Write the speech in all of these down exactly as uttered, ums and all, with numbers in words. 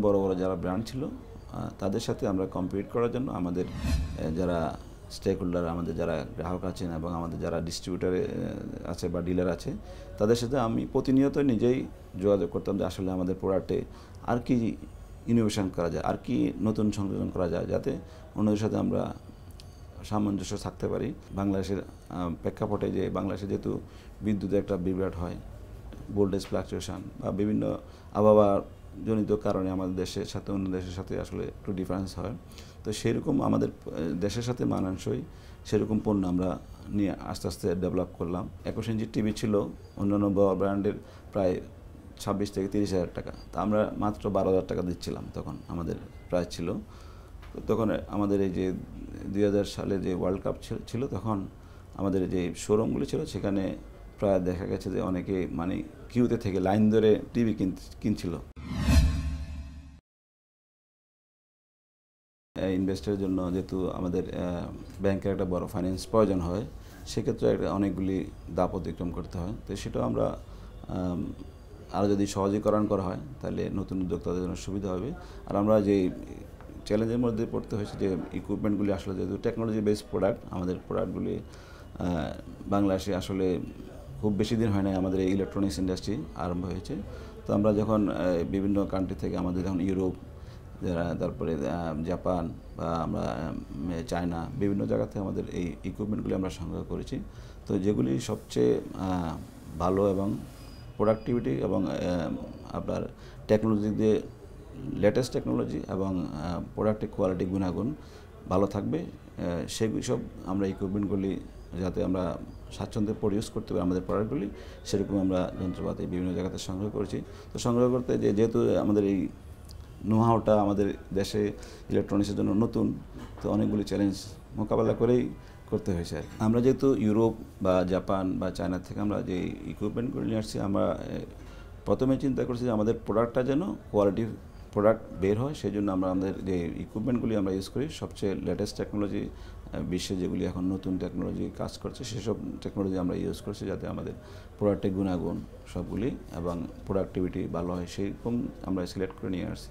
বড় বড় যারা ব্র্যান্ড ছিল তাদের সাথে আমরা কম্পিট করার জন্য আমাদের যারা স্টেক হোল্ডার, আমাদের যারা গ্রাহক আছেন এবং আমাদের যারা ডিস্ট্রিবিউটার আছে বা ডিলার আছে, তাদের সাথে আমি প্রতিনিয়ত নিজেই যোগাযোগ করতাম যে আসলে আমাদের প্রোডাক্টে আর কি ইনোভেশন করা যায়, আর কি নতুন সংযোজন করা যায়, যাতে অন্যদের সাথে আমরা সামঞ্জস্য থাকতে পারি। বাংলাদেশের প্রেক্ষাপটে যে বাংলাদেশে যেহেতু বিদ্যুতের একটা বিভ্রাট হয়, ভোল্টেজ ফ্লাকচুয়েশন বা বিভিন্ন আবহাওয়া জনিত কারণে আমাদের দেশের সাথে অন্য দেশের সাথে আসলে একটু ডিফারেন্স হয়। তো সেরকম আমাদের দেশের সাথে মানানসই সেরকম পণ্য আমরা নিয়ে আস্তে আস্তে ডেভেলপ করলাম। একুশ ইঞ্চি টিভি ছিল অন্যান্য ব্র্যান্ডের প্রায় ছাব্বিশ থেকে তিরিশ হাজার টাকা, তা আমরা মাত্র বারো হাজার টাকা দিচ্ছিলাম তখন আমাদের প্রাইস ছিল। তখন আমাদের এই যে দুই হাজার সালে যে ওয়ার্ল্ড কাপ ছিল, তখন আমাদের যে শোরুমগুলি ছিল সেখানে প্রায় দেখা গেছে যে অনেকে মানে কিউতে থেকে লাইন ধরে টিভি কিনছিল। ইনভেস্টের জন্য যেহেতু আমাদের ব্যাংকের একটা বড় ফাইন্যান্স প্রয়োজন হয়, সেক্ষেত্রে একটা অনেকগুলি দাপ অতিক্রম করতে হয়। তো সেটাও আমরা আরও যদি সহজীকরণ করা হয় তাহলে নতুন উদ্যোক্তাদের জন্য সুবিধা হবে। আর আমরা যে চ্যালেঞ্জের মধ্যে পড়তে হয়েছে যে ইকুইপমেন্টগুলি আসলে যেহেতু টেকনোলজি বেসড প্রোডাক্ট, আমাদের প্রোডাক্টগুলি বাংলাদেশে আসলে খুব বেশি দিন হয় না আমাদের এই ইলেকট্রনিক্স ইন্ডাস্ট্রি আরম্ভ হয়েছে। তো আমরা যখন বিভিন্ন কান্ট্রি থেকে আমাদের যখন ইউরোপ, যারা তারপরে জাপান বা আমরা চায়না, বিভিন্ন জায়গা থেকে আমাদের এই ইকুইপমেন্টগুলি আমরা সংগ্রহ করেছি। তো যেগুলি সবচেয়ে ভালো এবং প্রোডাক্টিভিটি এবং আপনার টেকনোলজি দিয়ে লেটেস্ট টেকনোলজি এবং প্রোডাক্টের কোয়ালিটি গুণাগুণ ভালো থাকবে, সেগুলি সব আমরা ইকুইপমেন্টগুলি যাতে আমরা স্বাচ্ছন্দ্যে প্রডিউস করতে পারি আমাদের প্রোডাক্টগুলি, সেরকম আমরা যন্ত্রপাতি বিভিন্ন জায়গাতে সংগ্রহ করেছি। তো সংগ্রহ করতে যে যেহেতু আমাদের এই নোহাওটা আমাদের দেশে ইলেকট্রনিক্সের জন্য নতুন, তো অনেকগুলি চ্যালেঞ্জ মোকাবেলা করেই করতে হয়েছে। আমরা যেহেতু ইউরোপ বা জাপান বা চায়না থেকে আমরা যে ইকুইপমেন্টগুলি নিয়ে আসছি, আমরা প্রথমে চিন্তা করছি যে আমাদের প্রোডাক্টটা যেন কোয়ালিটি প্রোডাক্ট বের হয়, সেই জন্য আমরা আমাদের যে ইকুইপমেন্টগুলি আমরা ইউজ করি সবচেয়ে লেটেস্ট টেকনোলজি, বিশ্বে যেগুলি এখন নতুন টেকনোলজি কাজ করছে সেসব টেকনোলজি আমরা ইউজ করছি, যাতে আমাদের প্রোডাক্টের গুণাগুণ সবগুলি এবং প্রোডাক্টিভিটি ভালো হয়, সেইরকম আমরা সিলেক্ট করে নিয়ে আসছি।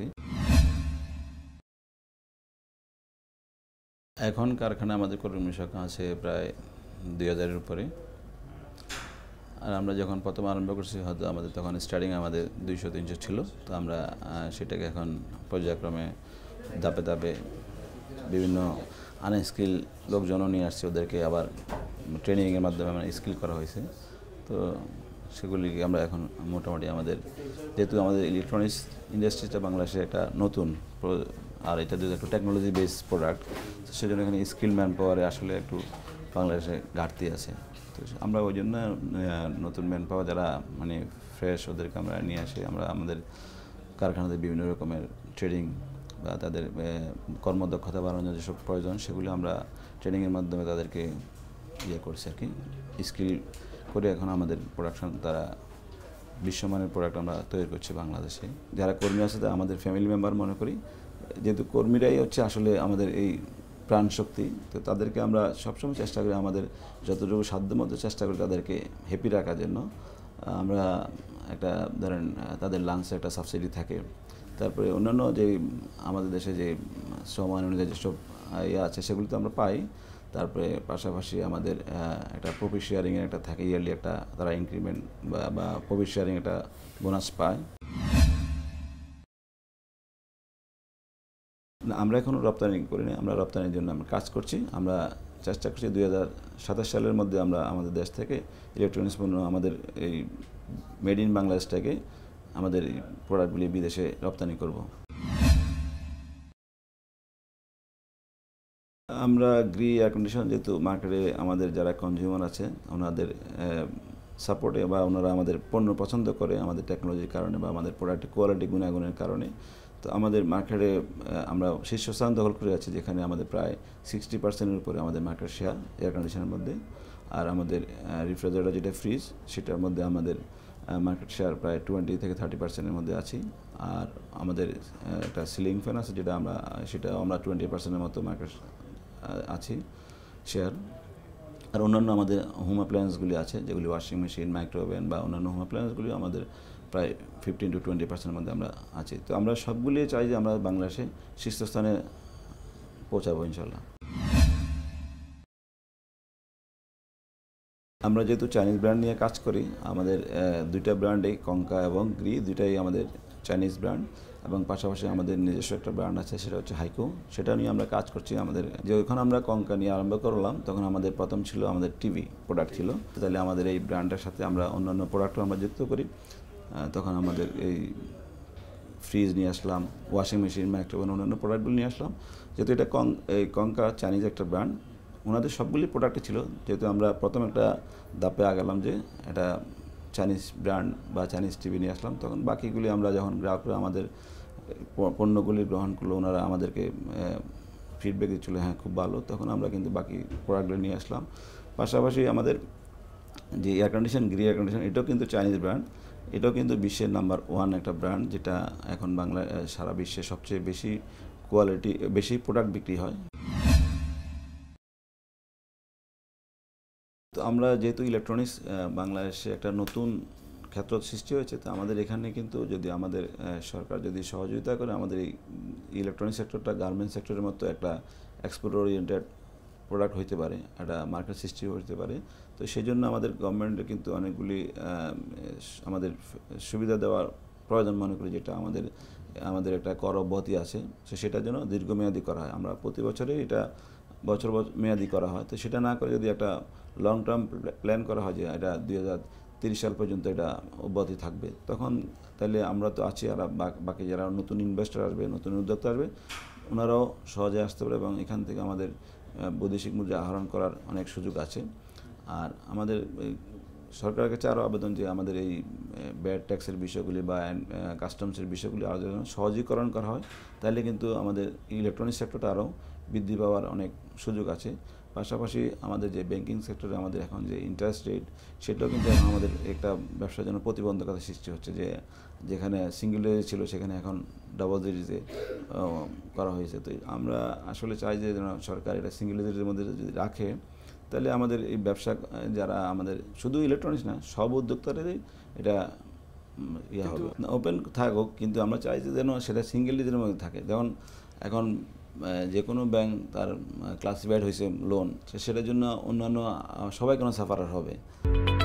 এখন কারখানা আমাদের কর্মী সংখ্যা আছে প্রায় দুই হাজারের উপরে। আর আমরা যখন প্রথম আরম্ভ করছি হয়তো আমাদের তখন স্টার্টিং আমাদের দুইশো তিনশো ছিল। তো আমরা সেটাকে এখন পর্যায়ক্রমে ধাপে ধাপে বিভিন্ন আনস্কিল লোকজনও নিয়ে আসছে, ওদেরকে আবার ট্রেনিংয়ের মাধ্যমে আমরা স্কিল করা হয়েছে। তো সেগুলিকে আমরা এখন মোটামুটি আমাদের যেহেতু আমাদের ইলেকট্রনিক্স ইন্ডাস্ট্রিটা বাংলাদেশে একটা নতুন, আর এটা যদি একটু টেকনোলজি বেসড প্রোডাক্ট, তো সেজন্য এখানে স্কিল ম্যান পাওয়ারে আসলে একটু বাংলাদেশে ঘাটতি আছে। তো আমরা ওই জন্য নতুন ম্যান পাওয়ার যারা মানে ফ্রেশ, ওদেরকে আমরা নিয়ে আসি। আমরা আমাদের কারখানাতে বিভিন্ন রকমের ট্রেনিং বা তাদের কর্মদক্ষতা বাড়ানোর যেসব প্রয়োজন সেগুলো আমরা ট্রেনিংয়ের মাধ্যমে তাদেরকে ইয়ে করছি আর কি, স্কিল করে এখন আমাদের প্রোডাকশন তারা বিশ্বমানের প্রোডাক্ট আমরা তৈরি করছি বাংলাদেশে। যারা কর্মী আছে তারা আমাদের ফ্যামিলি মেম্বার মনে করি, যেহেতু কর্মীরাই হচ্ছে আসলে আমাদের এই প্রাণ শক্তি। তো তাদেরকে আমরা সবসময় চেষ্টা করি, আমাদের যতটুকু সাধ্যমতো চেষ্টা করি তাদেরকে হ্যাপি রাখার জন্য। আমরা একটা ধরেন তাদের লাঞ্চে একটা সাবসিডি থাকে, তারপরে অন্যান্য যে আমাদের দেশে যে শ্রম আইন অনুযায়ী যেসব ইয়ে আছে সেগুলি তো আমরা পাই। তারপরে পাশাপাশি আমাদের একটা প্রফিট শেয়ারিংয়ের একটা থাকে, ইয়ারলি একটা তারা ইনক্রিমেন্ট বা প্রফিট শেয়ারিং একটা বোনাস পায়। আমরা এখনও রপ্তানি করিনি, আমরা রপ্তানির জন্য আমরা কাজ করছি। আমরা চেষ্টা করছি দুই হাজার সাতাশ সালের মধ্যে আমরা আমাদের দেশ থেকে ইলেকট্রনিক্স পণ্য আমাদের এই মেড ইন বাংলাদেশ থেকে আমাদের এই প্রোডাক্টগুলি বিদেশে রপ্তানি করব। আমরা গ্রি এয়ার কন্ডিশন যেহেতু মার্কেটে আমাদের যারা কনজিউমার আছে ওনাদের সাপোর্টে বা ওনারা আমাদের পণ্য পছন্দ করে আমাদের টেকনোলজির কারণে বা আমাদের প্রোডাক্টের কোয়ালিটি গুণাগুণের কারণে, তো আমাদের মার্কেটে আমরা শীর্ষস্থান দখল করে আছি, যেখানে আমাদের প্রায় সিক্সটি পার্সেন্টের উপরে আমাদের মার্কেট শেয়ার এয়ার কন্ডিশনের মধ্যে। আর আমাদের রেফ্রিজারেটর যেটা ফ্রিজ, সেটার মধ্যে আমাদের মার্কেট শেয়ার প্রায় টোয়েন্টি থেকে থার্টি পার্সেন্টের মধ্যে আছি। আর আমাদের একটা সিলিং ফ্যান আছে যেটা আমরা সেটা আমরা টোয়েন্টি পার্সেন্টের মতো মার্কেট আছি শেয়ার। আর অন্যান্য আমাদের হোম অ্যাপ্লায়েন্সগুলি আছে, যেগুলি ওয়াশিং মেশিন, মাইক্রোওভেন বা অন্যান্য হোম অ্যাপ্লায়েন্সগুলি আমাদের প্রায় ফিফটিন টু টোয়েন্টি পার্সেন্টের মধ্যে আমরা আছি। তো আমরা সবগুলি চাই যে আমরা বাংলাদেশে শীর্ষস্থানে পৌঁছাবো ইনশাল্লাহ। আমরা যেহেতু চাইনিজ ব্র্যান্ড নিয়ে কাজ করি, আমাদের দুইটা ব্র্যান্ডে কঙ্কা এবং গ্রি দুইটাই আমাদের চাইনিজ ব্র্যান্ড, এবং পাশাপাশি আমাদের নিজস্ব একটা ব্র্যান্ড আছে, সেটা হচ্ছে হাইকো। সেটা নিয়ে আমরা কাজ করছি। আমাদের যখন আমরা কঙ্কা নিয়ে আরম্ভ করলাম তখন আমাদের প্রথম ছিল আমাদের টিভি প্রোডাক্ট ছিল, তাহলে আমাদের এই ব্র্যান্ডের সাথে আমরা অন্যান্য প্রোডাক্টও আমরা যুক্ত করি। তখন আমাদের এই ফ্রিজ নিয়ে আসলাম, ওয়াশিং মেশিন, মাইক্রোওভেন, অন্যান্য প্রোডাক্টগুলো নিয়ে আসলাম। যেহেতু এটা কং এই কঙ্কা চাইনিজ একটা ব্র্যান্ড, ওনাদের সবগুলি প্রোডাক্টই ছিল। যেহেতু আমরা প্রথম একটা ধাপে আগালাম যে এটা চাইনিজ ব্র্যান্ড বা চাইনিজ টিভি নিয়ে আসলাম, তখন বাকিগুলি আমরা যখন গ্রাহকরা আমাদের পণ্যগুলি গ্রহণ করলো, ওনারা আমাদেরকে ফিডব্যাক দিচ্ছিল হ্যাঁ খুব ভালো, তখন আমরা কিন্তু বাকি প্রোডাক্টগুলো নিয়ে আসলাম। পাশাপাশি আমাদের যে air condition, Gree air condition, এটাও কিন্তু চাইনিজ ব্র্যান্ড। এটাও কিন্তু বিশ্বের নাম্বার ওয়ান একটা ব্র্যান্ড, যেটা এখন বাংলা সারা বিশ্বে সবচেয়ে বেশি কোয়ালিটি, বেশি প্রোডাক্ট বিক্রি হয়। তো আমরা যেহেতু ইলেকট্রনিক্স বাংলাদেশে একটা নতুন ক্ষেত্র সৃষ্টি হয়েছে, তো আমাদের এখানে কিন্তু যদি আমাদের সরকার যদি সহযোগিতা করে, আমাদের এই ইলেকট্রনিক্স সেক্টরটা গার্মেন্টস সেক্টরের মতো একটা এক্সপোর্ট ওরিয়েন্টেড প্রোডাক্ট হইতে পারে, একটা মার্কেট সৃষ্টি হতে পারে। তো সেই জন্য আমাদের গভর্নমেন্টের কিন্তু অনেকগুলি আমাদের সুবিধা দেওয়ার প্রয়োজন মনে করি, যেটা আমাদের আমাদের একটা কর অব্যাহতি আছে, তো সেটার জন্য দীর্ঘমেয়াদী করা হয়। আমরা প্রতি বছরে এটা বছর বছর মেয়াদি করা হয়। তো সেটা না করে যদি একটা লং টার্ম প্ল্যান করা হয় যে এটা দুই হাজার তিরিশ সাল পর্যন্ত এটা অব্যাহতি থাকবে, তখন তাহলে আমরা তো আছি, আর বাকি যারা নতুন ইনভেস্টর আসবে, নতুন উদ্যোক্তা আসবে, ওনারাও সহজে আসতে পারে এবং এখান থেকে আমাদের বৈদেশিক মুদ্রা আহরণ করার অনেক সুযোগ আছে। আর আমাদের সরকারের কাছে আরও আবেদন যে আমাদের এই ব্যাড ট্যাক্সের বিষয়গুলি বা কাস্টমসের বিষয়গুলি আরও যেন সহজীকরণ করা হয়, তাহলে কিন্তু আমাদের ইলেকট্রনিক্স সেক্টরটা আরও বৃদ্ধি পাওয়ার অনেক সুযোগ আছে। পাশাপাশি আমাদের যে ব্যাংকিং সেক্টরে আমাদের এখন যে ইন্টারেস্ট রেট, সেটাও কিন্তু এখন আমাদের একটা ব্যবসার জন্য প্রতিবন্ধকতা সৃষ্টি হচ্ছে, যে যেখানে সিঙ্গেল ডিজিট ছিল সেখানে এখন ডাবল ডিজিটে করা হয়েছে। তো আমরা আসলে চাই যে যেন সরকার এটা সিঙ্গেল ডিজিটের মধ্যে যদি রাখে, তাহলে আমাদের এই ব্যবসা যারা আমাদের শুধু ইলেকট্রনিক্স না, সব উদ্যোক্তাদেরই এটা ইয়ে হবে, ওপেন থাকুক, কিন্তু আমরা চাই যে যেন সেটা সিঙ্গেল ডিজিটের মধ্যে থাকে। যেমন এখন যে কোনো ব্যাংক তার ক্লাসিফাইড হয়েছে লোন, সেটার জন্য অন্যান্য সবাই কোনো সাফারার হবে।